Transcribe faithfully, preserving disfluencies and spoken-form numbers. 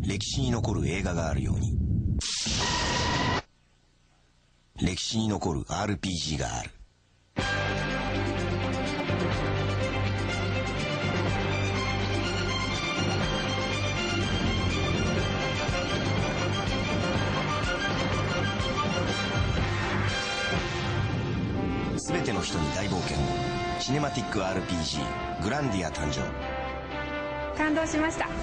歴史に残る映画があるように、歴史に残る アールピージー がある。すべての人に大冒険を。シネマティック アールピージー グランディア誕生。 感動しました。